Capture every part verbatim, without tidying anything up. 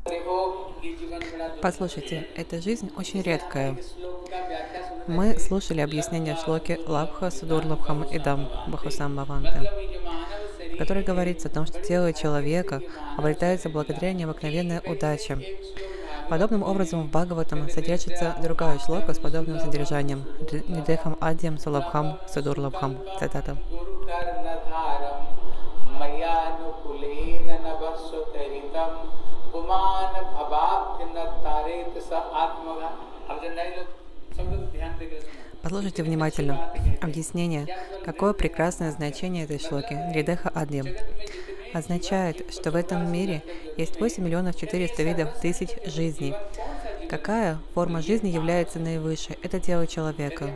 Послушайте, эта жизнь очень редкая. Мы слушали объяснение шлоки Лабха Судурлабхам Идам Бахусам Бхаванте, в которой говорится о том, что тело человека обретается благодаря необыкновенной удаче. Подобным образом в Бхагаватам содержится другая шлока с подобным содержанием Нидехам Адьям Сулабхам Судурлабхам. Цитата. Послушайте внимательно объяснение, какое прекрасное значение этой шлоки Ридеха Адьям. Означает, что в этом мире есть восемь миллионов четыреста видов тысяч жизней. Какая форма жизни является наивысшей? Это тело человека.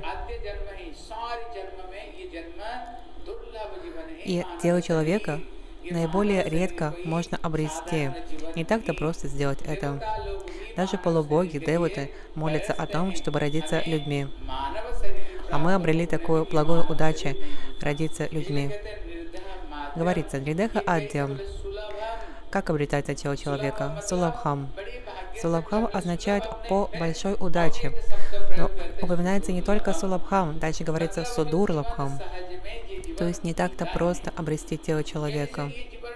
И тело человека наиболее редко можно обрести. Не так-то просто сделать это. Даже полубоги, девуты молятся о том, чтобы родиться людьми. А мы обрели такую благую удачу родиться людьми. Говорится, Ридеха Адьям. Как обретается тело человека? Сулабхам. Сулабхам означает «по большой удаче». Но упоминается не только Сулабхам, дальше говорится Судурлабхам. То есть не так-то просто обрести тело человека.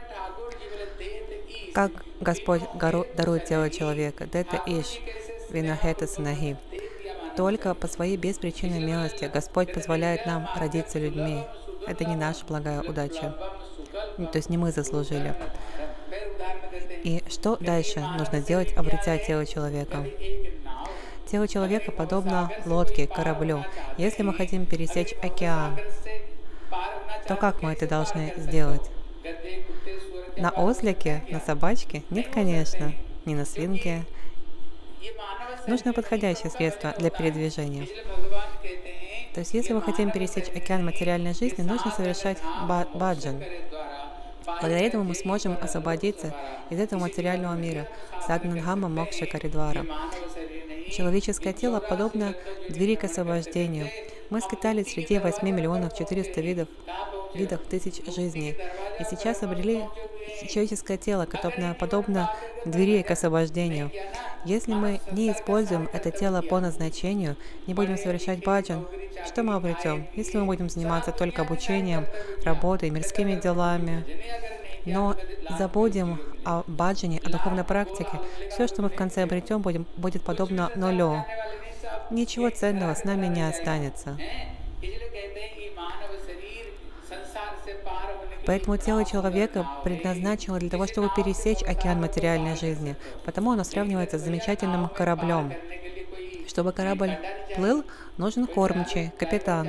Как Господь дарует тело человека? Дета иш винахета санахи. Только по своей беспричинной милости Господь позволяет нам родиться людьми. Это не наша благая удача. То есть не мы заслужили. И что дальше нужно сделать, обретя тело человека? Тело человека подобно лодке, кораблю. Если мы хотим пересечь океан, то как мы это должны сделать? На ослике, на собачке? Нет, конечно. Не на свинке. Нужно подходящее средство для передвижения. То есть, если мы хотим пересечь океан материальной жизни, нужно совершать баджан. Благодаря этому мы сможем освободиться из этого материального мира. Сагнангама Мокша Каридвара. Человеческое тело подобно двери к освобождению. Мы скитались среди восьми миллионов четырёхсот видов, видов тысяч жизней. И сейчас обрели человеческое тело, которое подобно двери к освобождению. Если мы не используем это тело по назначению, не будем совершать баджан, что мы обретем? Если мы будем заниматься только обучением, работой, мирскими делами, но забудем о баджане, о духовной практике, все, что мы в конце обретем, будем, будет подобно нулю. Ничего ценного с нами не останется. Поэтому тело человека предназначено для того, чтобы пересечь океан материальной жизни. Потому оно сравнивается с замечательным кораблем. Чтобы корабль плыл, нужен кормчий, капитан,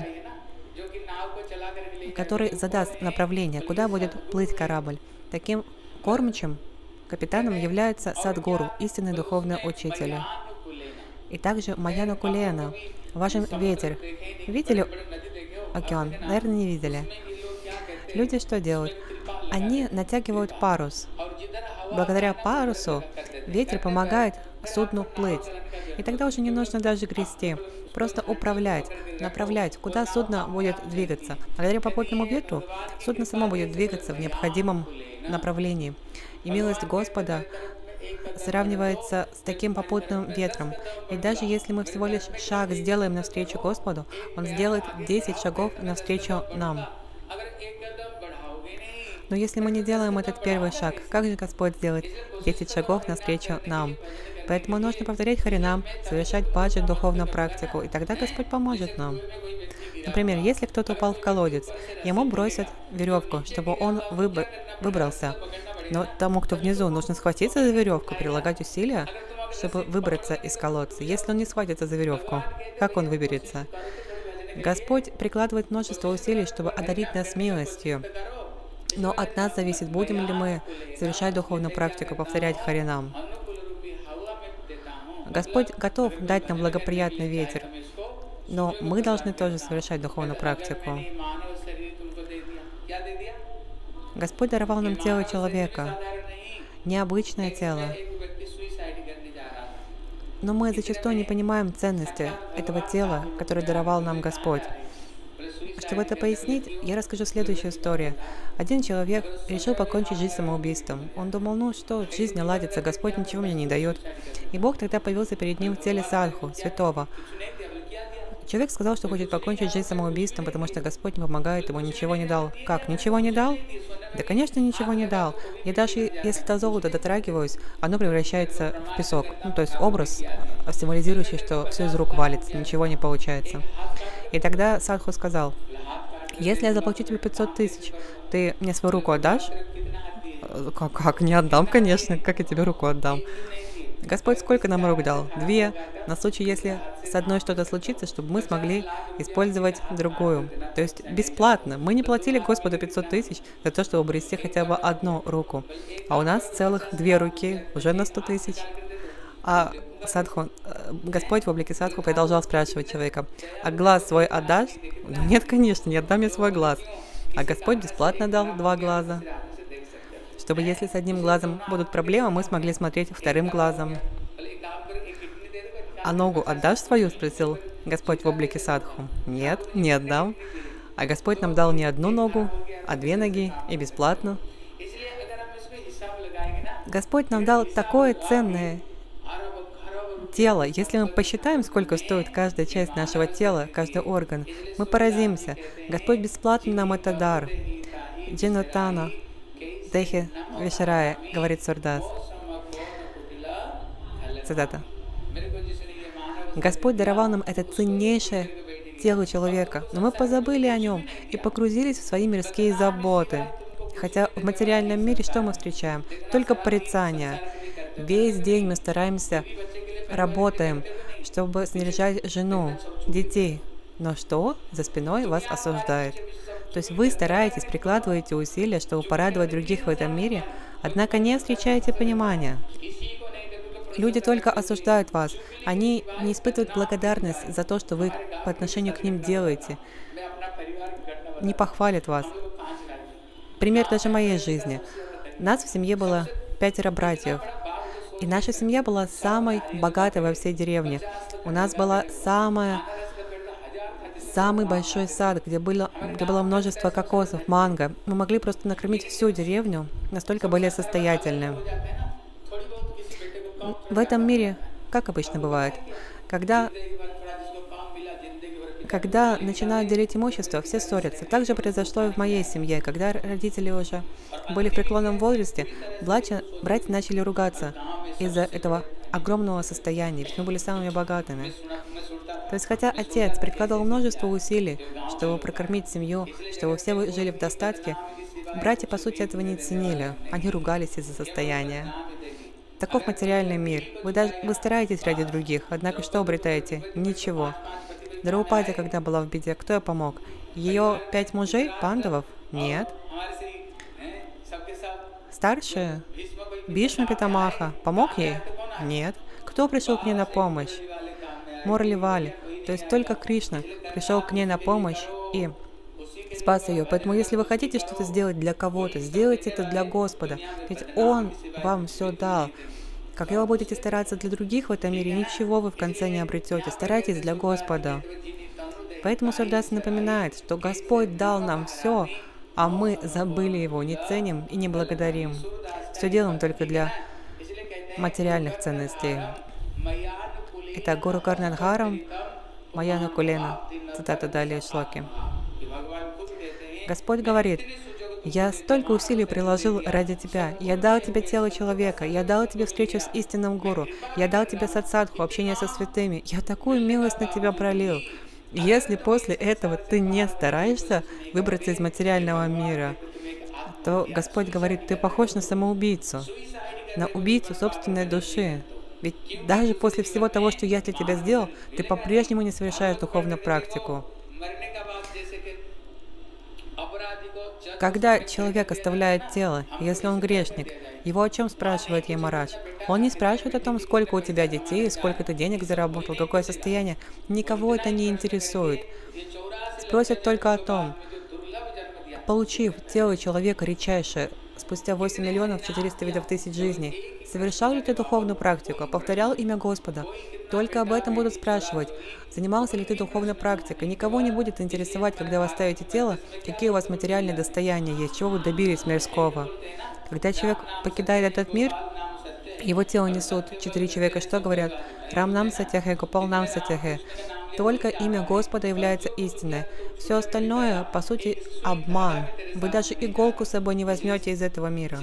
который задаст направление, куда будет плыть корабль. Таким кормчим, капитаном является Садгуру, истинный духовный учитель. И также Маяна Кулена, важен ветер. Видели океан? Наверное, не видели. Люди что делают? Они натягивают парус. Благодаря парусу ветер помогает судну плыть. И тогда уже не нужно даже грести. Просто управлять, направлять, куда судно будет двигаться. Благодаря попутному ветру судно само будет двигаться в необходимом направлении. И милость Господа сравнивается с таким попутным ветром. Ведь даже если мы всего лишь шаг сделаем навстречу Господу, Он сделает десять шагов навстречу нам. Но если мы не делаем этот первый шаг, как же Господь сделает десять шагов навстречу нам? Поэтому нужно повторять Харинам, совершать баджан, духовную практику, и тогда Господь поможет нам. Например, если кто-то упал в колодец, ему бросят веревку, чтобы он выбр- выбрался. Но тому, кто внизу, нужно схватиться за веревку, прилагать усилия, чтобы выбраться из колодца. Если он не схватится за веревку, как он выберется? Господь прикладывает множество усилий, чтобы одарить нас милостью. Но от нас зависит, будем ли мы совершать духовную практику, повторять Харинам. Господь готов дать нам благоприятный ветер, но мы должны тоже совершать духовную практику. Господь даровал нам тело человека, необычное тело. Но мы зачастую не понимаем ценности этого тела, которое даровал нам Господь. Чтобы это пояснить, я расскажу следующую историю. Один человек решил покончить жизнь самоубийством. Он думал, ну что, жизнь наладится, Господь ничего мне не дает. И Бог тогда появился перед ним в теле садху, святого. Человек сказал, что хочет покончить жизнь самоубийством, потому что Господь не помогает, ему ничего не дал. Как, ничего не дал? Да, конечно, ничего не дал. Я даже, если до золота дотрагиваюсь, оно превращается в песок. Ну, то есть образ, символизирующий, что все из рук валится, ничего не получается. И тогда садху сказал, если я заплачу тебе пятьсот тысяч, ты мне свою руку отдашь? Как, как? Не отдам, конечно. Как я тебе руку отдам? Господь сколько нам рук дал? Две. На случай, если с одной что-то случится, чтобы мы смогли использовать другую. То есть бесплатно. Мы не платили Господу пятьсот тысяч за то, чтобы обрести хотя бы одну руку. А у нас целых две руки, уже на сто тысяч. А садху, Господь в облике садху продолжал спрашивать человека, а глаз свой отдашь? Ну, нет, конечно, не отдам я свой глаз. А Господь бесплатно дал два глаза, чтобы если с одним глазом будут проблемы, мы смогли смотреть вторым глазом. «А ногу отдашь свою?» – спросил Господь в облике садху. «Нет, не отдам». А Господь нам дал не одну ногу, а две ноги, и бесплатно. Господь нам дал такое ценное тело. Если мы посчитаем, сколько стоит каждая часть нашего тела, каждый орган, мы поразимся. Господь бесплатно нам это дар. Джинатана. Техи Вишарая, говорит Сурдас. Цитата. Господь даровал нам это ценнейшее тело человека, но мы позабыли о нем и погрузились в свои мирские заботы. Хотя в материальном мире что мы встречаем? Только порицания. Весь день мы стараемся, работаем, чтобы снаряжать жену, детей. Но что? За спиной вас осуждает. То есть вы стараетесь, прикладываете усилия, чтобы порадовать других в этом мире, однако не встречаете понимания. Люди только осуждают вас. Они не испытывают благодарность за то, что вы по отношению к ним делаете. Не похвалят вас. Пример даже моей жизни. Нас в семье было пятеро братьев. И наша семья была самой богатой во всей деревне. У нас была самая Самый большой сад, где было, где было множество кокосов, манго. Мы могли просто накормить всю деревню, настолько были состоятельны. В этом мире, как обычно бывает, когда, когда начинают делить имущество, все ссорятся. Так же произошло и в моей семье. Когда родители уже были в преклонном возрасте, братья, братья начали ругаться из-за этого огромного состояния, ведь мы были самыми богатыми. То есть, хотя отец прикладывал множество усилий, чтобы прокормить семью, чтобы все жили в достатке, братья, по сути, этого не ценили. Они ругались из-за состояния. Таков материальный мир. Вы, даже, вы стараетесь ради других, однако что обретаете? Ничего. Драупади, когда была в беде, кто ей помог? Ее пять мужей, пандавов? Нет. Старшие? Бишма Питамаха помог ей? Нет. Кто пришел к ней на помощь? Мурали Вали. То есть только Кришна пришел к ней на помощь и спас ее. Поэтому, если вы хотите что-то сделать для кого-то, сделайте это для Господа. Ведь Он вам все дал. Когда вы будете стараться для других в этом мире, ничего вы в конце не обретете. Старайтесь для Господа. Поэтому Сурдас напоминает, что Господь дал нам все, а мы забыли Его, не ценим и не благодарим. Все делаем только для материальных ценностей. Это Гуру Карнадхарам, Маяна Кулена. Цитата далее шлоки. Господь говорит, «Я столько усилий приложил ради тебя. Я дал тебе тело человека. Я дал тебе встречу с истинным Гуру. Я дал тебе садсадху, общение со святыми. Я такую милость на тебя пролил. Если после этого ты не стараешься выбраться из материального мира, то Господь говорит, ты похож на самоубийцу, на убийцу собственной души. Ведь даже после всего того, что я для тебя сделал, ты по-прежнему не совершаешь духовную практику. Когда человек оставляет тело, если он грешник, его о чем спрашивает Ямарадж? Он не спрашивает о том, сколько у тебя детей, сколько ты денег заработал, какое состояние. Никого это не интересует. Спросят только о том, получив тело человека редчайшее, спустя восемь миллионов четыреста видов тысяч жизней, Совершал ли ты духовную практику? Повторял имя Господа? Только об этом будут спрашивать. Занимался ли ты духовной практикой? Никого не будет интересовать, когда вы оставите тело, какие у вас материальные достояния есть, чего вы добились мирского. Когда человек покидает этот мир, его тело несут четыре человека, что говорят? Рам нам сатяхе, Гопал нам сатяхе. Только имя Господа является истиной. Все остальное, по сути, обман. Вы даже иголку с собой не возьмете из этого мира.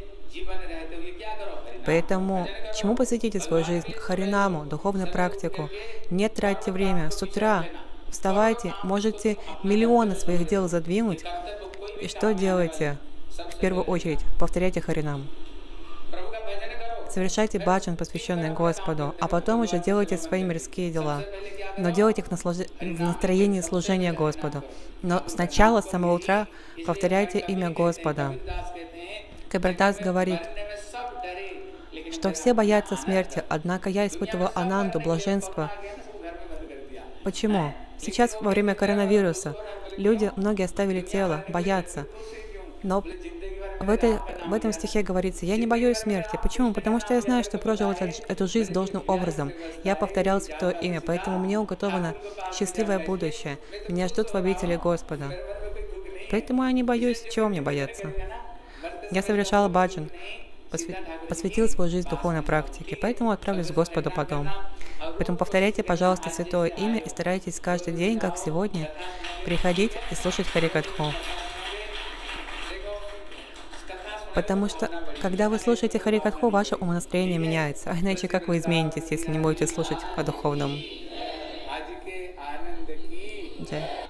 Поэтому, чему посвятите свою жизнь? Харинаму, духовную практику. Не тратьте время. С утра вставайте, можете миллионы своих дел задвинуть. И что делаете? В первую очередь, повторяйте Харинаму. Совершайте баджан, посвященный Господу, а потом уже делайте свои мирские дела. Но делайте их в настроении служения Господу. Но сначала, с самого утра, повторяйте имя Господа. Кабирдас говорит, что все боятся смерти, однако я испытывал ананду, блаженство. Почему? Сейчас, во время коронавируса, люди, многие оставили тело, боятся. Но в, этой, в этом стихе говорится, я не боюсь смерти. Почему? Потому что я знаю, что прожил этот, эту жизнь должным образом. Я повторял Святое Имя, поэтому мне уготовано счастливое будущее. Меня ждут в обители Господа. Поэтому я не боюсь. Чего мне бояться? Я совершал баджан, посвятил свою жизнь духовной практике, поэтому отправлюсь к Господу потом. Поэтому повторяйте, пожалуйста, Святое Имя и старайтесь каждый день, как сегодня, приходить и слушать Харикатху. Потому что, когда вы слушаете Харикатху, ваше умонастроение меняется. А иначе как вы изменитесь, если не будете слушать по духовному? Джай.